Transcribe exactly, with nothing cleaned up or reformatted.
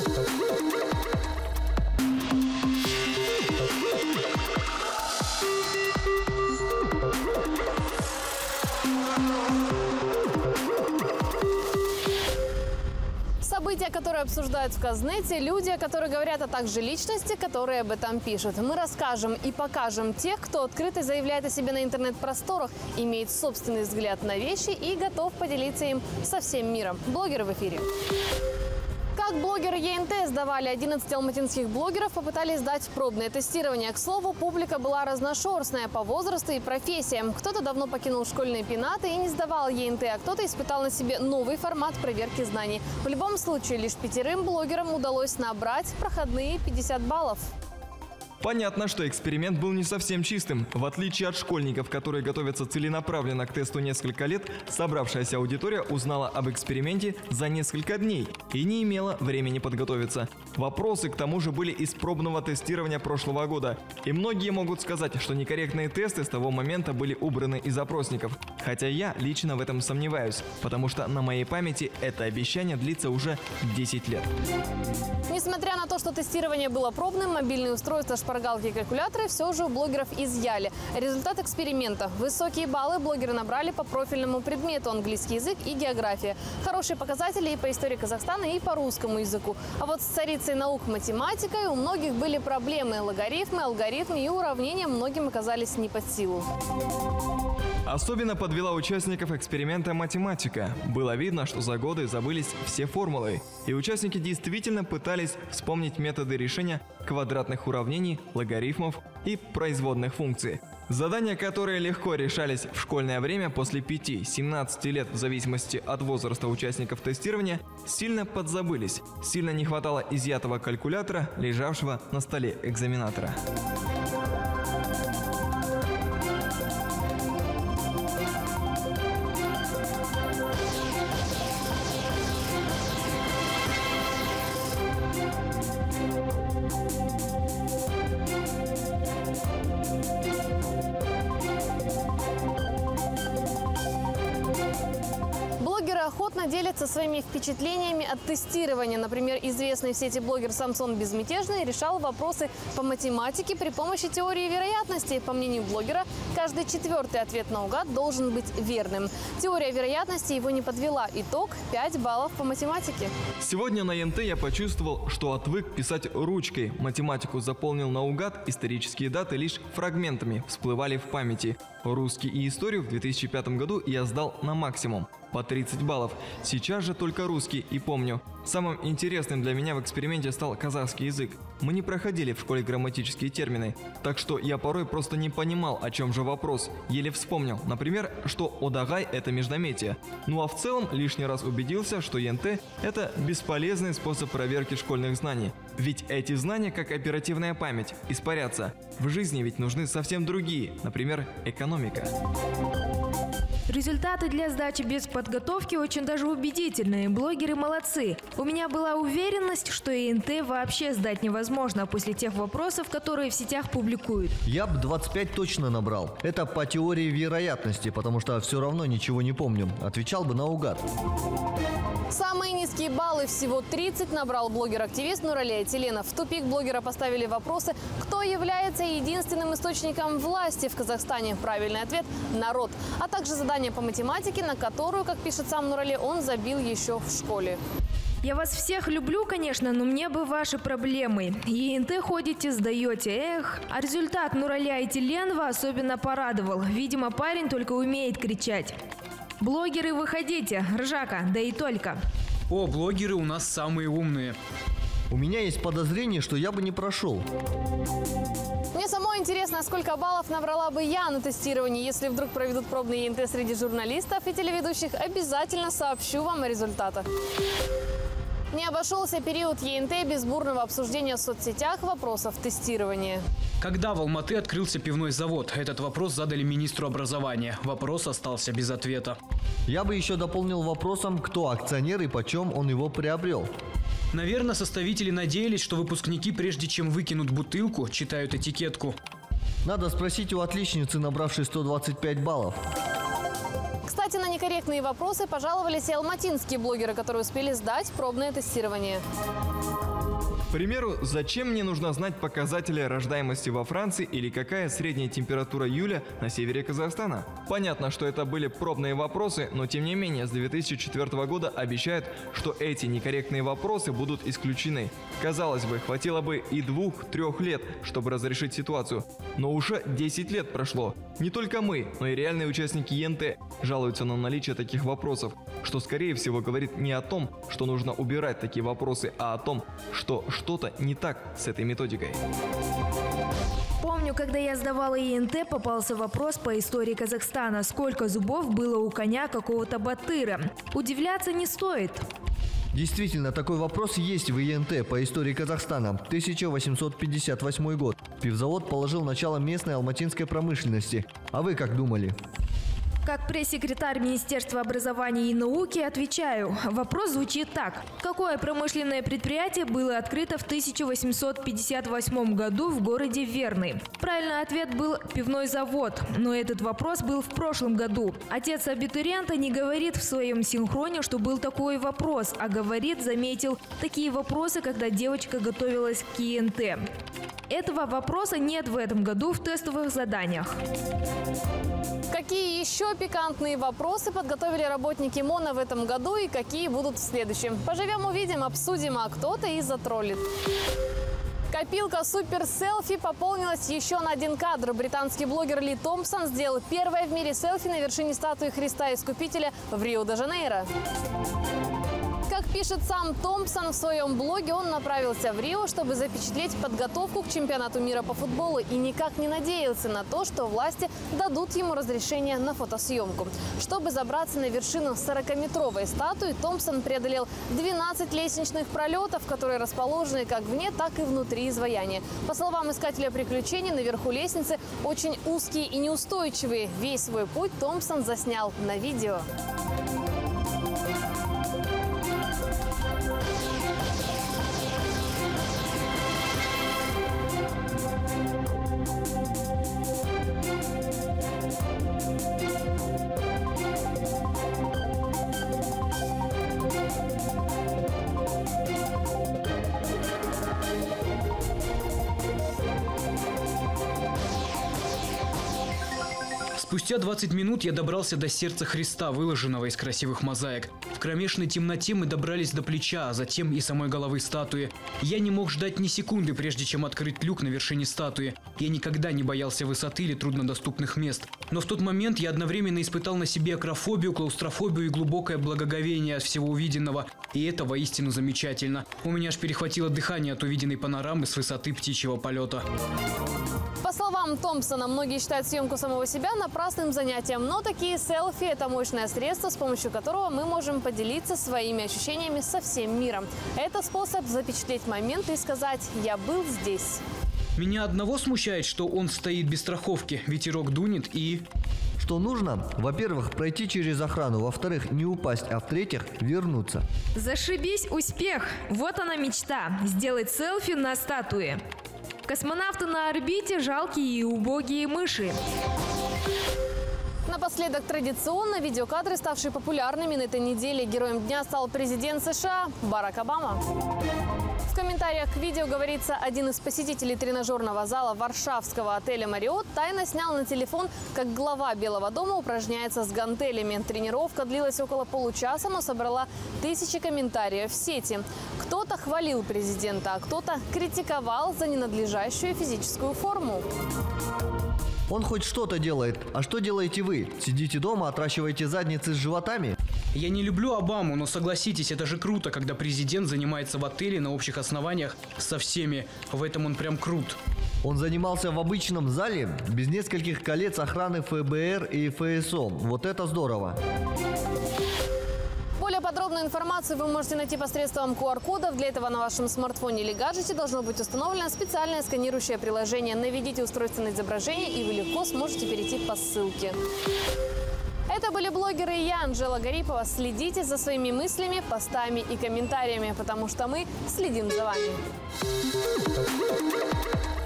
События, которые обсуждают в Казнете, люди, которые говорят, а также личности, которые об этом пишут. Мы расскажем и покажем тех, кто открыто заявляет о себе на интернет-просторах, имеет собственный взгляд на вещи и готов поделиться им со всем миром. Блогеры в эфире. Как блогеры ЕНТ сдавали, одиннадцать алматинских блогеров попытались сдать пробное тестирование. К слову, публика была разношерстная по возрасту и профессиям. Кто-то давно покинул школьные пенаты и не сдавал ЕНТ, а кто-то испытал на себе новый формат проверки знаний. В любом случае, лишь пятерым блогерам удалось набрать проходные пятьдесят баллов. Понятно, что эксперимент был не совсем чистым. В отличие от школьников, которые готовятся целенаправленно к тесту несколько лет, собравшаяся аудитория узнала об эксперименте за несколько дней и не имела времени подготовиться. Вопросы, к тому же, были из пробного тестирования прошлого года. И многие могут сказать, что некорректные тесты с того момента были убраны из опросников. Хотя я лично в этом сомневаюсь, потому что на моей памяти это обещание длится уже десять лет. Несмотря на то, что тестирование было пробным, мобильные устройства, шпаргалки и калькуляторы все же у блогеров изъяли. Результат эксперимента. Высокие баллы блогеры набрали по профильному предмету – английский язык и география. Хорошие показатели и по истории Казахстана, и по русскому языку. А вот с царицей наук математикой у многих были проблемы. Логарифмы, алгоритмы и уравнения многим оказались не под силу. Особенно подвела участников эксперимента математика. Было видно, что за годы забылись все формулы. И участники действительно пытались вспомнить методы решения квадратных уравнений, логарифмов и производных функций. Задания, которые легко решались в школьное время после пяти-семнадцати лет в зависимости от возраста участников тестирования, сильно подзабылись. Сильно не хватало изъятого калькулятора, лежавшего на столе экзаменатора. Охотно делятся своими впечатлениями от тестирования. Например, известный в сети блогер Самсон Безмятежный решал вопросы по математике при помощи теории вероятности. По мнению блогера, каждый четвертый ответ наугад должен быть верным. Теория вероятности его не подвела. Итог – пять баллов по математике. Сегодня на ЕНТ я почувствовал, что отвык писать ручкой. Математику заполнил наугад, исторические даты лишь фрагментами всплывали в памяти. Русский и историю в две тысячи пятом году я сдал на максимум – по тридцать баллов. Сейчас же только русский и помню. Самым интересным для меня в эксперименте стал казахский язык. Мы не проходили в школе грамматические термины, так что я порой просто не понимал, о чем же вопрос. Еле вспомнил, например, что одагай – это междометие. Ну а в целом лишний раз убедился, что ЕНТ – это бесполезный способ проверки школьных знаний. Ведь эти знания, как оперативная память, испарятся. В жизни ведь нужны совсем другие, например, экономика. Результаты для сдачи без подготовки очень даже убедительные. Блогеры молодцы. У меня была уверенность, что ЕНТ вообще сдать невозможно после тех вопросов, которые в сетях публикуют. Я бы двадцать пять точно набрал. Это по теории вероятности, потому что все равно ничего не помню. Отвечал бы наугад. Самые низкие баллы, всего тридцать, набрал блогер-активист Нуралия Теленов. В тупик блогера поставили вопросы, кто является единственным источником власти в Казахстане. Правильный ответ – народ. А также задание по математике, на которую, как пишет сам Нурали, он забил еще в школе. Я вас всех люблю, конечно, но мне бы ваши проблемы. ЕНТ ходите, сдаете, эх. А результат Нураля и Теленова особенно порадовал. Видимо, парень только умеет кричать. Блогеры, выходите, ржака, да и только. О, блогеры у нас самые умные. У меня есть подозрение, что я бы не прошел. Мне самой интересно, сколько баллов набрала бы я на тестировании. Если вдруг проведут пробный ЕНТ среди журналистов и телеведущих, обязательно сообщу вам о результатах. Не обошелся период ЕНТ без бурного обсуждения в соцсетях вопросов тестирования. Когда в Алматы открылся пивной завод? Этот вопрос задали министру образования. Вопрос остался без ответа. Я бы еще дополнил вопросом, кто акционер и почем он его приобрел. Наверное, составители надеялись, что выпускники, прежде чем выкинут бутылку, читают этикетку. Надо спросить у отличницы, набравшей сто двадцать пять баллов. Кстати, Кстати, на некорректные вопросы пожаловались и алматинские блогеры, которые успели сдать пробное тестирование. К примеру, зачем мне нужно знать показатели рождаемости во Франции или какая средняя температура июля на севере Казахстана? Понятно, что это были пробные вопросы, но тем не менее с две тысячи четвёртого года обещают, что эти некорректные вопросы будут исключены. Казалось бы, хватило бы и двух-трех лет, чтобы разрешить ситуацию. Но уже десять лет прошло. Не только мы, но и реальные участники ЕНТ жалуются на наличие таких вопросов, что скорее всего говорит не о том, что нужно убирать такие вопросы, а о том, что что-то не так с этой методикой. Помню, когда я сдавала ЕНТ, попался вопрос по истории Казахстана. Сколько зубов было у коня какого-то батыра? Удивляться не стоит. Действительно, такой вопрос есть в ЕНТ по истории Казахстана. тысяча восемьсот пятьдесят восьмой год. Пивзавод положил начало местной алматинской промышленности. А вы как думали? Как пресс-секретарь Министерства образования и науки отвечаю. Вопрос звучит так. Какое промышленное предприятие было открыто в тысяча восемьсот пятьдесят восьмом году в городе Верный? Правильный ответ был пивной завод. Но этот вопрос был в прошлом году. Отец абитуриента не говорит в своем синхроне, что был такой вопрос, а говорит, заметил такие вопросы, когда девочка готовилась к ЕНТ. Этого вопроса нет в этом году в тестовых заданиях. Какие еще пикантные вопросы подготовили работники МОНа в этом году и какие будут в следующем? Поживем, увидим, обсудим, а кто-то и затроллит. Копилка супер-селфи пополнилась еще на один кадр. Британский блогер Ли Томпсон сделал первое в мире селфи на вершине статуи Христа Искупителя в Рио-де-Жанейро. Как пишет сам Томпсон в своем блоге, он направился в Рио, чтобы запечатлеть подготовку к чемпионату мира по футболу и никак не надеялся на то, что власти дадут ему разрешение на фотосъемку. Чтобы забраться на вершину сорокаметровой статуи, Томпсон преодолел двенадцать лестничных пролетов, которые расположены как вне, так и внутри изваяния. По словам искателя приключений, наверху лестницы очень узкие и неустойчивые. Весь свой путь Томпсон заснял на видео. Спустя двадцать минут я добрался до сердца Христа, выложенного из красивых мозаик. В кромешной темноте мы добрались до плеча, а затем и самой головы статуи. Я не мог ждать ни секунды, прежде чем открыть люк на вершине статуи. Я никогда не боялся высоты или труднодоступных мест. Но в тот момент я одновременно испытал на себе акрофобию, клаустрофобию и глубокое благоговение от всего увиденного. И это воистину замечательно. У меня аж перехватило дыхание от увиденной панорамы с высоты птичьего полета. По словам Томпсона, многие считают съемку самого себя напрасным занятием, но такие селфи – это мощное средство, с помощью которого мы можем поделиться своими ощущениями со всем миром. Это способ запечатлеть момент и сказать «я был здесь». Меня одного смущает, что он стоит без страховки, ветерок дунет и… Что нужно? Во-первых, пройти через охрану. Во-вторых, не упасть. А в-третьих, вернуться. Зашибись, успех! Вот она мечта – сделать селфи на статуе. Космонавты на орбите – жалкие и убогие мыши. Напоследок традиционно видеокадры, ставшие популярными на этой неделе. Героем дня стал президент США Барак Обама. В комментариях к видео говорится, один из посетителей тренажерного зала варшавского отеля «Мариот» тайно снял на телефон, как глава Белого дома упражняется с гантелями. Тренировка длилась около получаса, но собрала тысячи комментариев в сети. Кто-то хвалил президента, а кто-то критиковал за ненадлежащую физическую форму. Он хоть что-то делает. А что делаете вы? Сидите дома, отращиваете задницы с животами? Я не люблю Обаму, но согласитесь, это же круто, когда президент занимается в отеле на общих основаниях со всеми. В этом он прям крут. Он занимался в обычном зале, без нескольких колец охраны ФБР и ФСО. Вот это здорово. Более подробную информацию вы можете найти посредством ку ар кодов. Для этого на вашем смартфоне или гаджете должно быть установлено специальное сканирующее приложение. Наведите устройство на изображение, и вы легко сможете перейти по ссылке. Это были блогеры и я, Анжела Гарипова. Следите за своими мыслями, постами и комментариями, потому что мы следим за вами.